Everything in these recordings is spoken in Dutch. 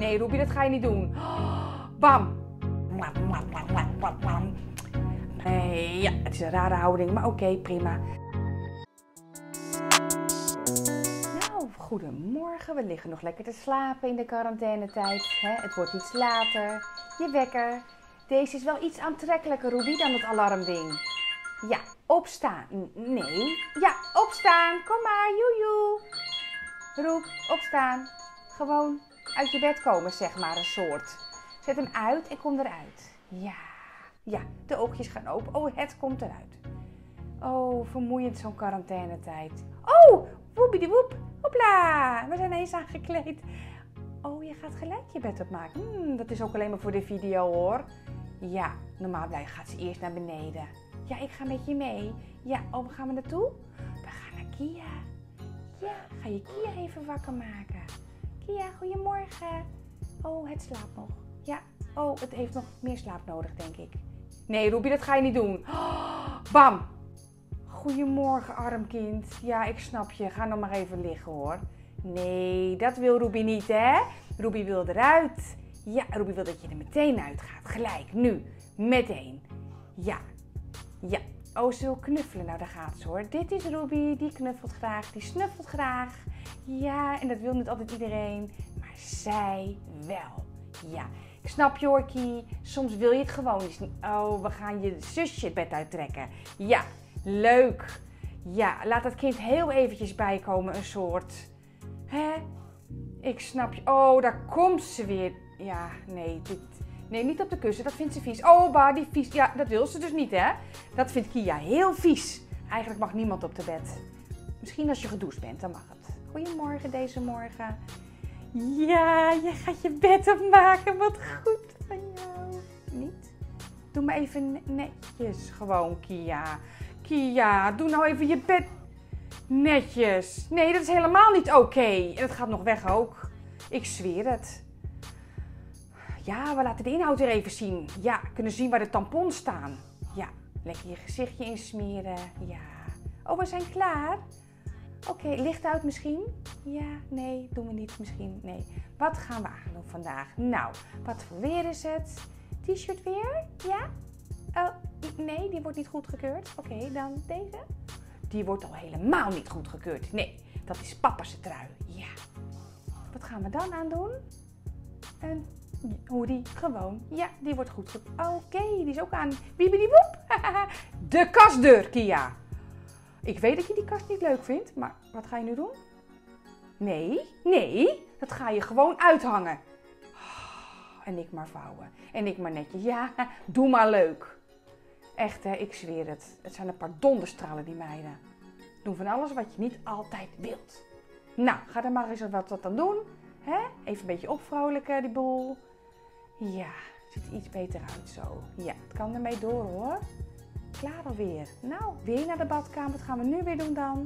Nee, Roepie, dat ga je niet doen. Bam. Nee, ja, het is een rare houding, maar oké, prima. Nou, goedemorgen. We liggen nog lekker te slapen in de quarantainetijd. Het wordt iets later. Je wekker. Deze is wel iets aantrekkelijker, Roepie, dan het alarmding. Ja, opstaan. Nee. Ja, opstaan. Kom maar, joejoe. Roep, opstaan. Gewoon uit je bed komen, zeg maar, een soort. Zet hem uit en kom eruit. Ja. Ja, de oogjes gaan open. Oh, het komt eruit. Oh, vermoeiend zo'n quarantainetijd. Oh, woebiediwoep. Hopla, we zijn eens aangekleed. Oh, je gaat gelijk je bed opmaken. Dat is ook alleen maar voor de video, hoor. Ja, normaal gaat ze eerst naar beneden. Ja, ik ga met je mee. Ja, oh, waar gaan we naartoe? We gaan naar Kia. Ja, ga je Kia even wakker maken. Kia, goedemorgen. Oh, het slaapt nog. Ja, oh, het heeft nog meer slaap nodig, denk ik. Nee, Roepie, dat ga je niet doen. Bam. Goedemorgen, arm kind. Ja, ik snap je. Ga nog maar even liggen, hoor. Nee, dat wil Roepie niet, hè? Roepie wil eruit. Ja, Roepie wil dat je er meteen uitgaat. Gelijk, nu. Meteen. Ja. Ja. Oh, ze wil knuffelen. Nou, daar gaat ze, hoor. Dit is Roepie. Die knuffelt graag. Die snuffelt graag. Ja, en dat wil niet altijd iedereen. Maar zij wel. Ja. Ik snap je, hoor, Kie. Soms wil je het gewoon eens niet. Oh, we gaan je zusje het bed uittrekken. Ja, leuk. Ja, laat dat kind heel eventjes bijkomen, een soort. Hè? Ik snap je. Oh, daar komt ze weer. Ja, nee, nee, niet op de kussen. Dat vindt ze vies. Oh, bah, die vies. Ja, dat wil ze dus niet, hè? Dat vindt Kia heel vies. Eigenlijk mag niemand op de bed. Misschien als je gedoucht bent, dan mag het. Goedemorgen deze morgen. Ja, je gaat je bed opmaken. Wat goed van jou. Niet? Doe maar even netjes. Gewoon, Kia. Kia, doe nou even je bed netjes. Nee, dat is helemaal niet oké. En het gaat nog weg ook. Ik zweer het. Ja, we laten de inhoud weer even zien. Ja, kunnen zien waar de tampons staan. Ja, lekker je gezichtje insmeren. Ja. Oh, we zijn klaar. Oké, licht uit misschien? Ja, nee, doen we niet misschien. Nee. Wat gaan we aandoen vandaag? Nou, wat voor weer is het? T-shirt weer? Ja? Oh, nee, die wordt niet goedgekeurd. Oké, dan deze. Die wordt al helemaal niet goedgekeurd. Nee, dat is papa's trui. Ja. Wat gaan we dan aandoen? Een hoodie, gewoon. Ja, die wordt goedgekeurd. Oké, die is ook aan. Wiebeliewoep. De kastdeur, Kia. Ik weet dat je die kast niet leuk vindt, maar wat ga je nu doen? Nee, dat ga je gewoon uithangen. En ik maar vouwen. En ik maar netjes. Ja, doe maar leuk. Echt, hè, ik zweer het. Het zijn een paar donderstralen, die meiden. Doen van alles wat je niet altijd wilt. Nou, ga er maar eens wat aan doen. Hè? Even een beetje opvrolijken, die boel. Ja, het ziet er iets beter uit zo. Ja, het kan ermee door, hoor. Klaar alweer. Nou, weer naar de badkamer. Wat gaan we nu weer doen dan?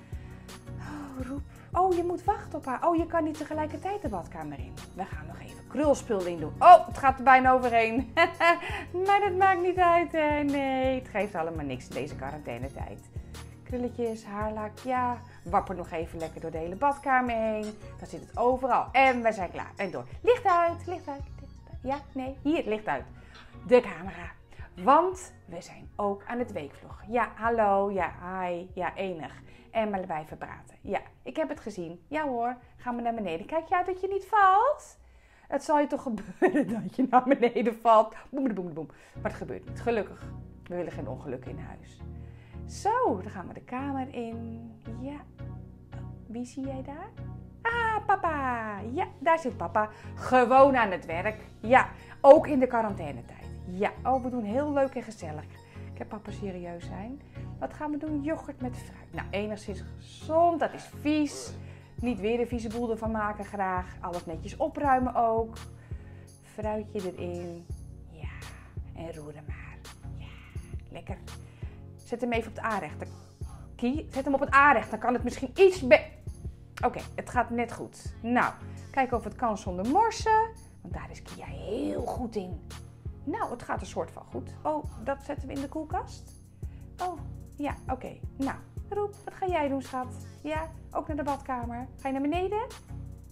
Oh, Roep. Oh, je moet wachten op haar. Oh, je kan niet tegelijkertijd de badkamer in. We gaan nog even krulspul in doen. Oh, het gaat er bijna overheen. Maar dat maakt niet uit, hè. Nee, het geeft allemaal niks in deze quarantainetijd. Krulletjes, haarlak, ja. Wapper nog even lekker door de hele badkamer heen. Dan zit het overal. En we zijn klaar. En door. Licht uit, licht uit. Ja, nee, hier, licht uit. De camera. Want we zijn ook aan het weekvloggen. Ja, hallo, ja, hi, ja, enig. En maar blijven praten. Ja, ik heb het gezien. Ja hoor, gaan we naar beneden. Kijk je uit dat je niet valt? Het zal je toch gebeuren dat je naar beneden valt. Boem, boem, boem. Maar het gebeurt niet, gelukkig. We willen geen ongelukken in huis. Zo, dan gaan we de kamer in. Ja, wie zie jij daar? Ah, papa. Ja, daar zit papa. Gewoon aan het werk. Ja, ook in de quarantainetijd. Ja, oh, we doen heel leuk en gezellig. Ik heb papa serieus zijn. Wat gaan we doen? Yoghurt met fruit. Nou, enigszins gezond. Dat is vies. Niet weer een vieze boel ervan maken graag. Alles netjes opruimen ook. Fruitje erin. Ja, en roeren maar. Ja, lekker. Zet hem even op het aanrecht. Kie, zet hem op het aanrecht. Dan kan het misschien iets Oké, het gaat net goed. Nou, kijken of het kan zonder morsen. Want daar is Kia heel goed in. Nou, het gaat een soort van goed. Oh, dat zetten we in de koelkast. Oh, ja, oké. Nou, Roep, wat ga jij doen, schat? Ja, ook naar de badkamer. Ga je naar beneden?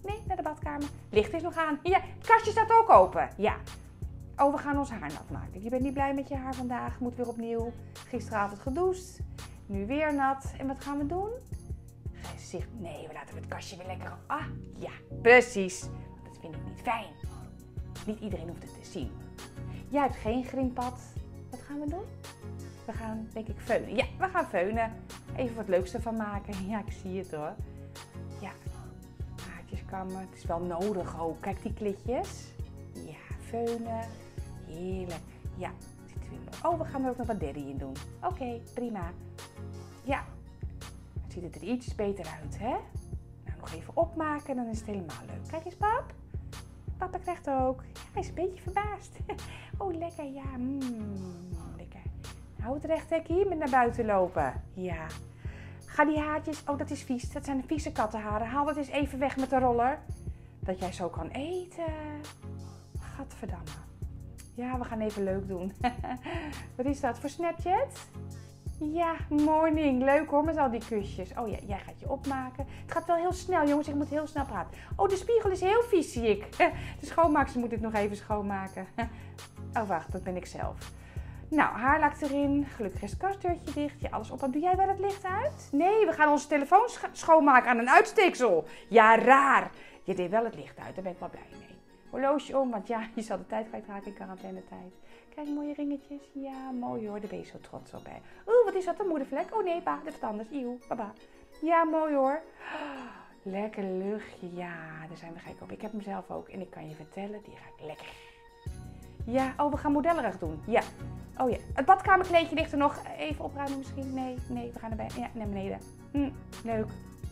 Nee, naar de badkamer. Licht is nog aan. Ja, het kastje staat ook open. Ja. Oh, we gaan ons haar nat maken. Je bent niet blij met je haar vandaag. Moet weer opnieuw. Gisteravond gedoucht. Nu weer nat. En wat gaan we doen? Gezicht. Nee, we laten het kastje weer lekker. Ah, ja, precies. Dat vind ik niet fijn. Niet iedereen hoeft het te zien. Jij hebt geen grimpad. Wat gaan we doen? We gaan, denk ik, feunen. Ja, we gaan feunen. Even wat leuks ervan maken. Ja, ik zie het hoor. Ja, haartjes kammen. Het is wel nodig ook. Kijk die klitjes. Ja, feunen. Heerlijk. Ja, zit er weer mooi. Oh, we gaan er ook nog wat derry in doen. Oké, prima. Ja, het ziet er iets beter uit, hè? Nou, nog even opmaken, dan is het helemaal leuk. Kijk eens, pap. Papa krijgt ook. Ja, hij is een beetje verbaasd. Oh, lekker, ja. Lekker. Hou het recht, hè, hier met naar buiten lopen. Ja. Ga die haartjes... Oh, dat is vies. Dat zijn vieze kattenharen. Haal dat eens even weg met de roller. Dat jij zo kan eten. Gadverdamme. Ja, we gaan even leuk doen. Wat is dat voor Snapchat? Ja, morning. Leuk hoor, met al die kusjes. Oh ja, jij gaat je opmaken. Het gaat wel heel snel, jongens. Ik moet heel snel praten. Oh, de spiegel is heel vies, zie ik. De schoonmaakster moet het nog even schoonmaken. Oh, wacht, dat ben ik zelf. Nou, haarlak erin. Gelukkig is het kastdeurtje dicht. Ja, alles op. Doe jij wel het licht uit? Nee, we gaan onze telefoon schoonmaken aan een uitsteeksel. Ja, raar. Je deed wel het licht uit. Daar ben ik wel blij mee. Horloge om, want ja, je zal de tijd kwijtraken in quarantainetijd. Kijk, mooie ringetjes. Ja, mooi hoor. Daar ben je zo trots op bij. Oeh, wat is dat? Een moedervlek? Oh nee, pa, dat is wat anders. Eeuw, baba. Ja, mooi hoor. Lekker luchtje. Ja, daar zijn we gek op. Ik heb hem zelf ook. En ik kan je vertellen, die ruikt lekker. Ja, oh, we gaan modellerig doen. Ja. Oh ja. Het badkamerkleedje ligt er nog. Even opruimen misschien. Nee, we gaan erbij. Ja, naar beneden. Leuk.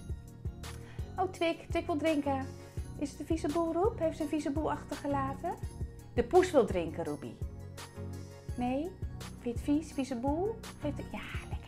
Oh, Twik wil drinken. Is het een vieze boel, Roep? Heeft ze een vieze boel achtergelaten? De poes wil drinken, Roepie. Nee? Vind je het vies? Vieze boel? Ja, lekker.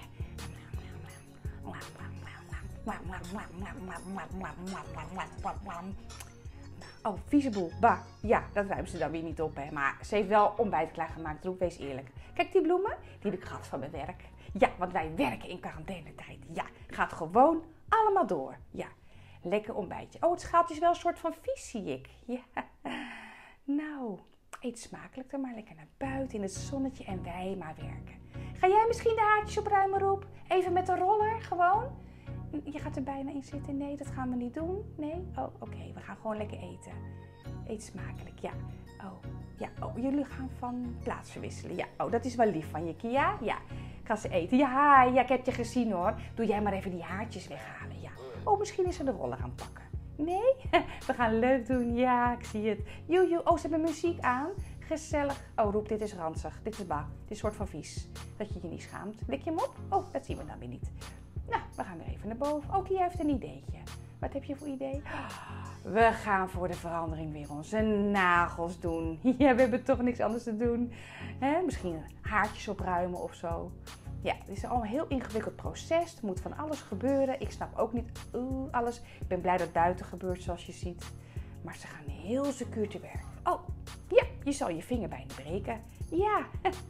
Oh, vieze boel. Bah. Ja, dat ruimt ze dan weer niet op, hè. Maar ze heeft wel ontbijt klaargemaakt, Roep. Wees eerlijk. Kijk, die bloemen, die heb ik gehad van mijn werk. Ja, want wij werken in quarantainetijd. Ja, gaat gewoon allemaal door. Ja. Lekker ontbijtje. Oh, het schaaltje is wel een soort van vies, zie ik. Ja. Nou, eet smakelijk dan maar lekker naar buiten in het zonnetje en wij maar werken. Ga jij misschien de haartjes opruimen, Roep? Even met de roller, gewoon? Je gaat er bijna in zitten. Nee, dat gaan we niet doen. Nee? Oh, oké. We gaan gewoon lekker eten. Eet smakelijk, ja. Oh, ja. Oh, jullie gaan van plaats verwisselen. Ja. Oh, dat is wel lief van je, Kia. Ja. Ga ze eten. Ja, ik heb je gezien hoor. Doe jij maar even die haartjes weghalen. Ja. Oh, misschien is ze de roller aan het pakken. Nee? We gaan leuk doen. Ja, ik zie het. Joe. Oh, ze hebben muziek aan. Gezellig. Oh, Roep, dit is ranzig. Dit is ba. Dit is soort van vies. Dat je je niet schaamt. Lik je hem op? Oh, dat zien we dan weer niet. Nou, we gaan weer even naar boven. Ook hier heeft een ideetje. Wat heb je voor idee? We gaan voor de verandering weer onze nagels doen. Ja, we hebben toch niks anders te doen. Misschien haartjes opruimen of zo. Ja, het is al een heel ingewikkeld proces. Er moet van alles gebeuren. Ik snap ook niet alles. Ik ben blij dat het buiten gebeurt, zoals je ziet. Maar ze gaan heel secuur te werk. Oh, ja, je zal je vinger bijna breken. Ja.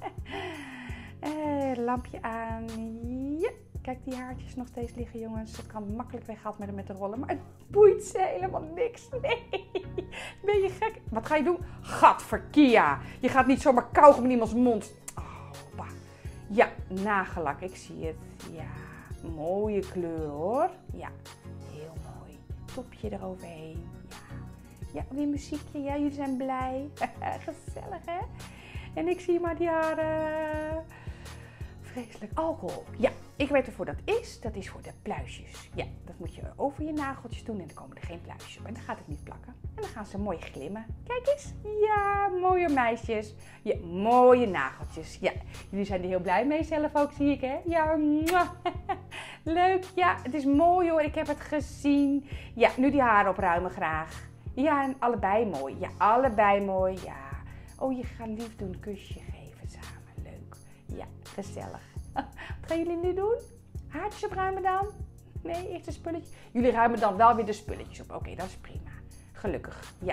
Lampje aan. Ja. Kijk, die haartjes nog steeds liggen, jongens. Het kan makkelijk weggehaald met de rollen. Maar het boeit ze helemaal niks. Nee. Ben je gek? Wat ga je doen? Gadverkia. Je gaat niet zomaar kauwen in iemands mond. Oh, bah. Ja, nagellak. Ik zie het. Ja, mooie kleur hoor. Ja, heel mooi. Topje eroverheen. Ja, weer muziekje. Ja, jullie zijn blij. Gezellig, hè? En ik zie maar die haren. Vreselijk. Alcohol. Ja, ik weet ervoor dat is. Dat is voor de pluisjes. Ja, dat moet je over je nageltjes doen en dan komen er geen pluisjes op. En dan gaat het niet plakken. En dan gaan ze mooi glimmen. Kijk eens. Ja, mooie meisjes. Ja, mooie nageltjes. Ja, jullie zijn er heel blij mee zelf ook, zie ik, hè? Ja, leuk. Ja, het is mooi hoor. Ik heb het gezien. Ja, nu die haren opruimen graag. Ja, en allebei mooi. Ja, allebei mooi. Ja. Oh, je gaat lief doen. Kusje geven samen. Leuk. Ja, gezellig. Wat gaan jullie nu doen? Haartjes opruimen dan? Nee, eerst de spulletjes. Jullie ruimen dan wel weer de spulletjes op. Oké, dat is prima. Gelukkig, ja.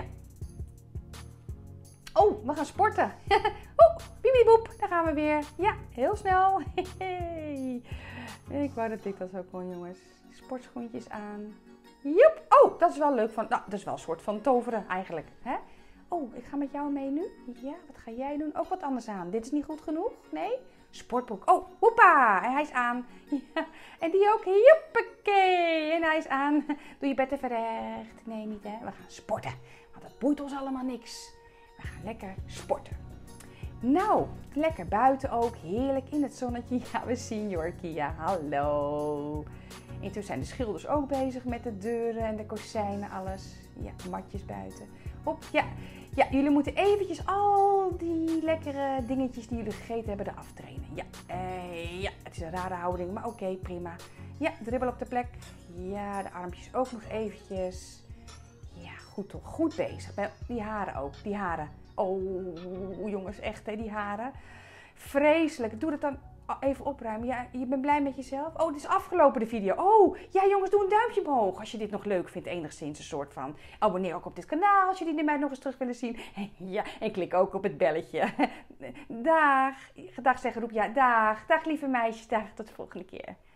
Oh, we gaan sporten. Oeh, bibieboep, daar gaan we weer. Ja, heel snel. Ik wou dat ik dat zo kon, jongens. Sportschoentjes aan. Joep. Oh, dat is wel leuk. Nou, dat is wel een soort van toveren eigenlijk. Hè? Oh, ik ga met jou mee nu. Ja, wat ga jij doen? Ook wat anders aan. Dit is niet goed genoeg? Nee? Sportbroek. Oh, hoepa. En hij is aan. Ja. En die ook. Joepakee. En hij is aan. Doe je bed even recht. Nee, niet hè. We gaan sporten. Want dat boeit ons allemaal niks. We gaan lekker sporten. Nou, lekker buiten ook. Heerlijk in het zonnetje. Ja, we zien Jorkia. Hallo. Intussen zijn de schilders ook bezig met de deuren en de kozijnen, alles. Ja, matjes buiten. Hop, ja. Ja, jullie moeten eventjes al die lekkere dingetjes die jullie gegeten hebben eraf trainen. Ja, ja, het is een rare houding, maar oké, prima. Ja, dribbel op de plek. Ja, de armpjes ook nog eventjes. Ja, goed toch, goed bezig. Die haren ook, die haren. Oh, jongens, echt hè, die haren. Vreselijk. Doe het dan even opruimen. Ja, je bent blij met jezelf? Oh, het is afgelopen de video. Oh, ja jongens, doe een duimpje omhoog als je dit nog leuk vindt. Enigszins een soort van. Abonneer ook op dit kanaal als jullie mij nog eens terug willen zien. Ja, en klik ook op het belletje. Dag. Dag zeggen roep. Ja, dag. Dag lieve meisjes. Dag. Tot de volgende keer.